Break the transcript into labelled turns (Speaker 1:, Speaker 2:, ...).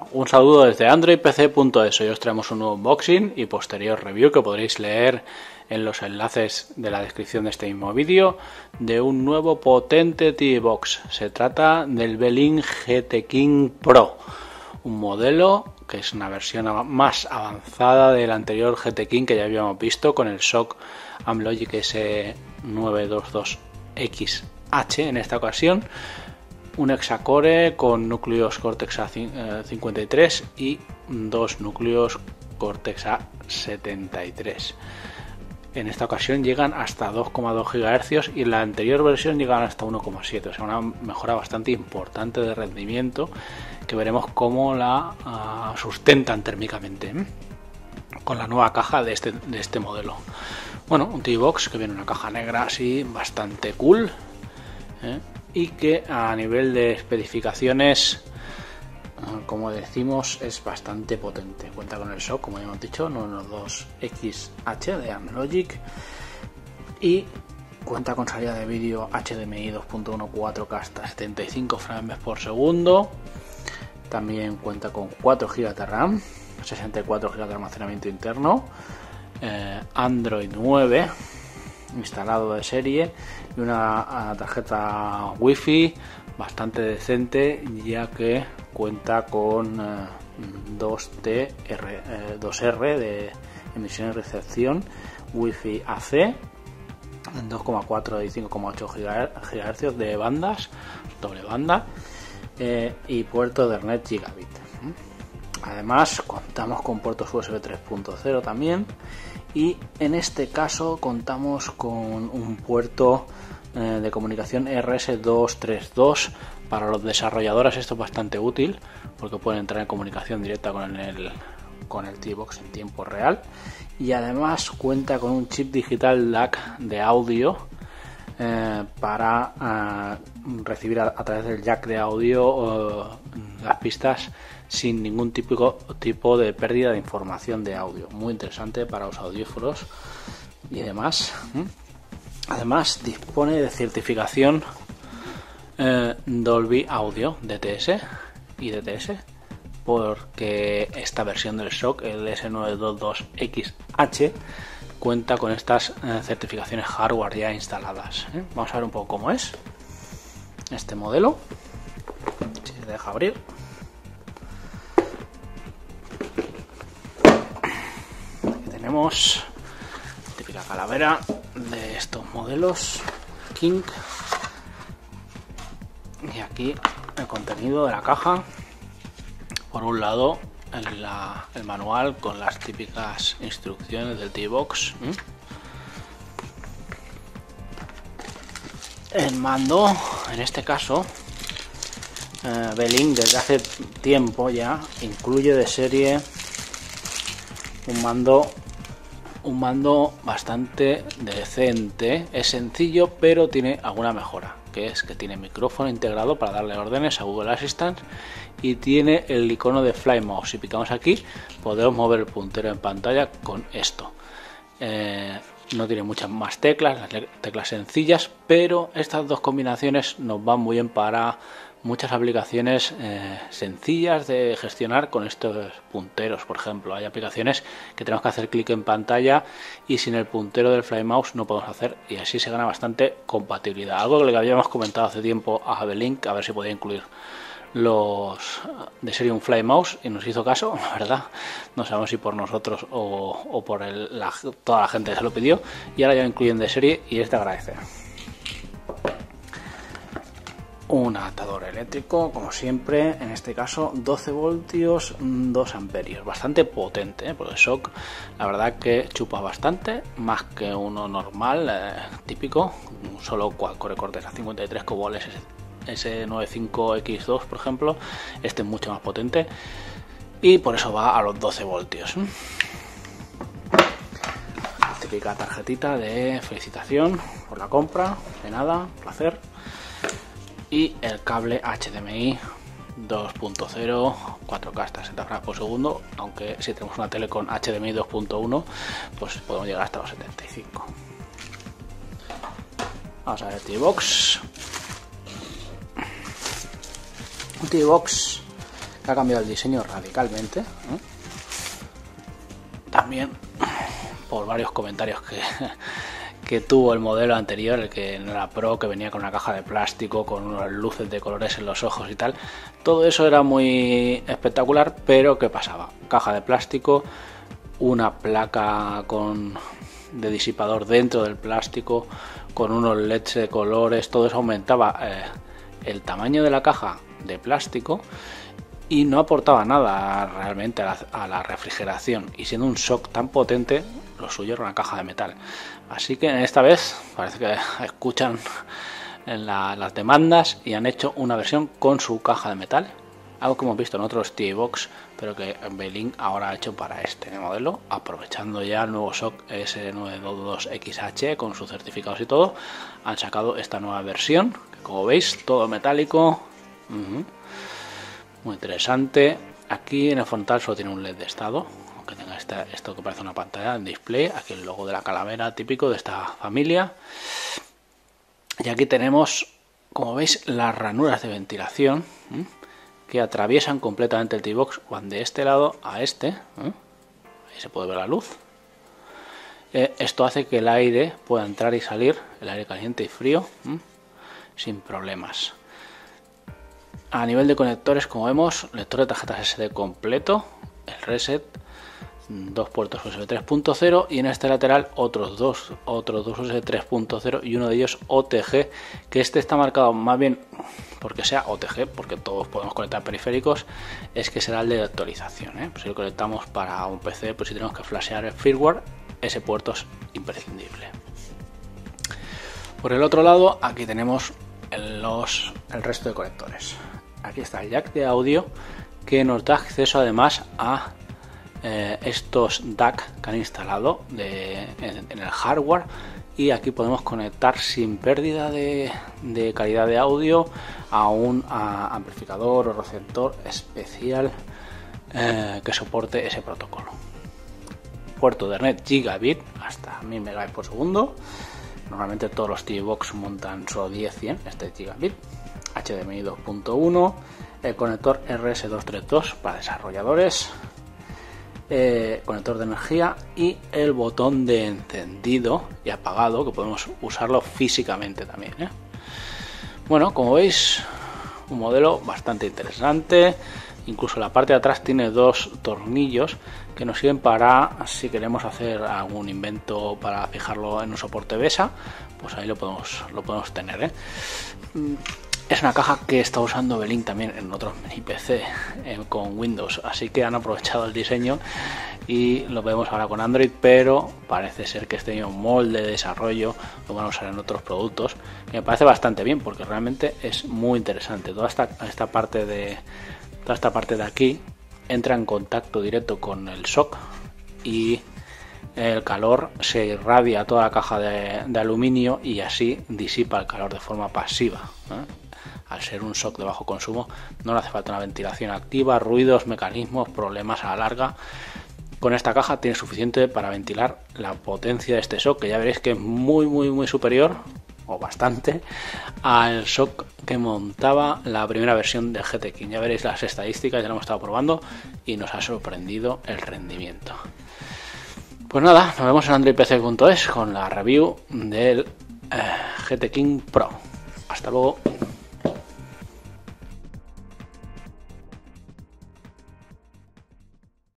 Speaker 1: un saludo desde androidpc.es. Hoy os traemos un nuevo unboxing y posterior review que podréis leer en los enlaces de la descripción de este mismo vídeo de un nuevo potente TV Box. Se trata del Belink GT King Pro, un modelo que es una versión más avanzada del anterior GT King que ya habíamos visto con el SOC Amlogic S922XH. En esta ocasión un hexacore con núcleos Cortex A53 y dos núcleos Cortex A73. En esta ocasión llegan hasta 2,2 GHz y en la anterior versión llegan hasta 1,7, o sea, una mejora bastante importante de rendimiento que veremos cómo la sustentan térmicamente con la nueva caja de este modelo. Bueno, un TV Box que viene en una caja negra así bastante cool, y que a nivel de especificaciones, como decimos, es bastante potente. Cuenta con el SOC, como ya hemos dicho, 922XH de Amlogic, y cuenta con salida de vídeo HDMI 2.1 4K hasta 75 frames por segundo. También cuenta con 4 GB de RAM, 64 GB de almacenamiento interno, Android 9 instalado de serie y una tarjeta Wi-Fi bastante decente, ya que cuenta con 2R de emisión y recepción, Wi-Fi AC en 2,4 y 5,8 GHz de bandas, doble banda, y puerto de Ethernet Gigabit. Además contamos con puertos USB 3.0 también, y en este caso contamos con un puerto de comunicación RS232. Para los desarrolladores esto es bastante útil porque pueden entrar en comunicación directa con el TV Box en tiempo real, y además cuenta con un chip digital DAC de audio para recibir a través del jack de audio las pistas sin ningún tipo de pérdida de información de audio. Muy interesante para los audífonos y demás. Además dispone de certificación Dolby Audio DTS y DTS, porque esta versión del SOC, el S922XH, cuenta con estas certificaciones hardware ya instaladas. Vamos a ver un poco cómo es este modelo, si se deja abrir. Aquí tenemos la típica calavera de estos modelos King, y aquí el contenido de la caja. Por un lado el manual con las típicas instrucciones del TV Box, el mando. En este caso Belink desde hace tiempo ya incluye de serie un mando bastante decente. Es sencillo, pero tiene alguna mejora, que es que tiene micrófono integrado para darle órdenes a Google Assistant, y tiene el icono de Fly Mouse. Si picamos aquí podemos mover el puntero en pantalla con esto. No tiene muchas más teclas, las teclas sencillas, pero estas dos combinaciones nos van muy bien para muchas aplicaciones sencillas de gestionar con estos punteros. Por ejemplo, hay aplicaciones que tenemos que hacer clic en pantalla y sin el puntero del Fly Mouse no podemos hacer, y así se gana bastante compatibilidad. Algo que le habíamos comentado hace tiempo a Belink, a ver si podía incluir los de serie un Fly Mouse, y nos hizo caso, la verdad. No sabemos si por nosotros o por toda la gente que se lo pidió, y ahora ya lo incluyen de serie y es de agradecer. Un adaptador eléctrico, como siempre, en este caso 12 voltios, 2 amperios, bastante potente, porque el SOC la verdad que chupa bastante, más que uno normal, típico, solo quad-core Cortex A53 como el S95X2, por ejemplo. Este es mucho más potente y por eso va a los 12 voltios. Típica tarjetita de felicitación por la compra, de nada, placer. Y el cable HDMI 2.0 4K hasta 60 frames por segundo, aunque si tenemos una tele con HDMI 2.1 pues podemos llegar hasta los 75. Vamos a ver el TV Box. Un TV Box que ha cambiado el diseño radicalmente, también por varios comentarios que tuvo el modelo anterior, el que no era Pro, que venía con una caja de plástico, con unas luces de colores en los ojos y tal. Todo eso era muy espectacular, pero ¿qué pasaba? Caja de plástico, una placa de disipador dentro del plástico, con unos LEDs de colores, todo eso aumentaba el tamaño de la caja de plástico y no aportaba nada realmente a la refrigeración, y siendo un shock tan potente, lo suyo era una caja de metal. Así que esta vez parece que escuchan las demandas y han hecho una versión con su caja de metal, algo que hemos visto en otros TV Box, pero que Belink ahora ha hecho para este modelo, aprovechando ya el nuevo shock S922XH con sus certificados y todo. Han sacado esta nueva versión, que como veis, todo metálico, muy interesante. Aquí en el frontal solo tiene un LED de estado, aunque tenga esto que parece una pantalla en display. Aquí el logo de la calavera típico de esta familia. Y aquí tenemos, como veis, las ranuras de ventilación que atraviesan completamente el T-Box, van de este lado a este. Ahí se puede ver la luz. Esto hace que el aire pueda entrar y salir, el aire caliente y frío, sin problemas. A nivel de conectores, como vemos, lector de tarjetas SD completo, el reset, dos puertos USB 3.0 y en este lateral otros dos USB 3.0 y uno de ellos OTG, que este está marcado más bien porque sea OTG, porque todos podemos conectar periféricos, es que será el de actualización, Pues si lo conectamos para un PC, pues si tenemos que flashear el firmware, ese puerto es imprescindible. Por el otro lado, aquí tenemos el resto de conectores. Aquí está el jack de audio, que nos da acceso además a estos DAC que han instalado en el hardware, y aquí podemos conectar sin pérdida de calidad de audio a un amplificador o receptor especial que soporte ese protocolo. Puerto de Ethernet gigabit hasta 1000 MB por segundo. Normalmente todos los TV Box montan solo 10-100, este gigabit. HDMI 2.1, el conector RS232 para desarrolladores, conector de energía y el botón de encendido y apagado, que podemos usarlo físicamente también. Bueno, como veis, un modelo bastante interesante. Incluso la parte de atrás tiene dos tornillos que nos sirven para, si queremos hacer algún invento para fijarlo en un soporte BESA, pues ahí lo podemos tener. Es una caja que está usando Belink también en otros mini PC con Windows, así que han aprovechado el diseño y lo vemos ahora con Android, pero parece ser que este molde de desarrollo lo van a usar en otros productos. Y me parece bastante bien, porque realmente es muy interesante. Toda esta parte de aquí entra en contacto directo con el shock y el calor se irradia a toda la caja de aluminio y así disipa el calor de forma pasiva. Al ser un shock de bajo consumo, no le hace falta una ventilación activa, ruidos, mecanismos, problemas a la larga. Con esta caja tiene suficiente para ventilar la potencia de este shock, que ya veréis que es muy superior, o bastante, al shock que montaba la primera versión del GT King. Ya veréis las estadísticas, ya lo hemos estado probando y nos ha sorprendido el rendimiento. Pues nada, nos vemos en androidpc.es con la review del GT King Pro. Hasta luego.